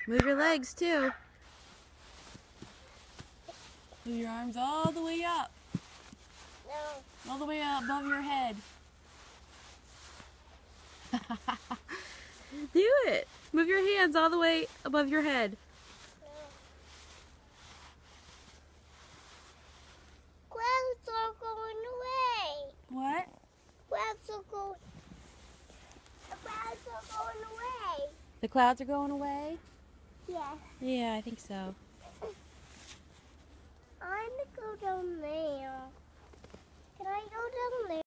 Move your legs too. Move your arms all the way up. No. All the way up above your head. Do it. Move your hands all the way above your head. Clouds are going away. What? Clouds are going. The clouds are going away. The clouds are going away? Yeah. Yeah, I think so. I'm gonna go down there. Can I go down there?